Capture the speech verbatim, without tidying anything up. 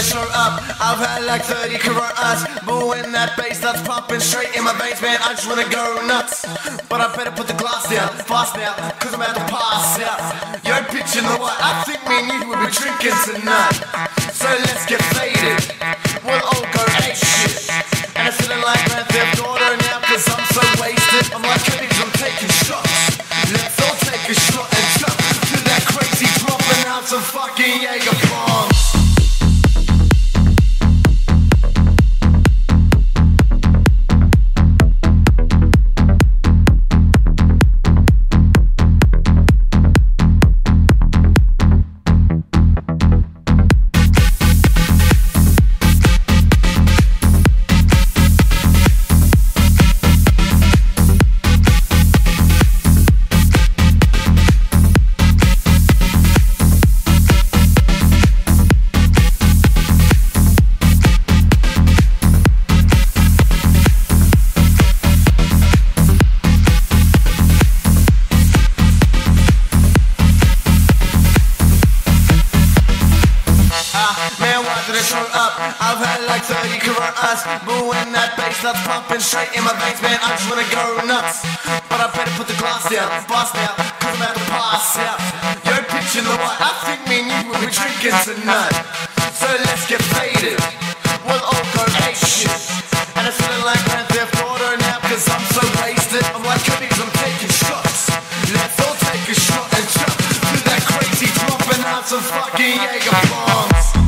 to show up. I've had like thirty coronas, but when that bass starts pumping straight in my veins, man, I just wanna go nuts. But I better put the glass down, fast now, cause I'm about to pass out. Yo, pitching the what? I think me and you will be drinking tonight. So let's get faded, we'll all go ape shit. And I'm feeling like Grand Theft Auto now, cause I'm so wasted. I'm like Kennedy, I'm taking shots. Let's all take a shot and jump to that crazy dropping out some fucking Jaeger bombs. Up. I've had like thirty coronas, but when that bass starts pumping straight in my veins, man, I just wanna go nuts. But I better put the glass down, fast now, cause I'm about to pass out. Yo, pitching the what? I think me and you will be drinking tonight. So let's get faded, we'll all go ape shit. And I'm feeling like Grand Theft Auto now, cause I'm so wasted. I'm like Kennedy, I'm taking shots. Let's all take a shot and jump to that crazy dropping out some fucking Jaeger bombs.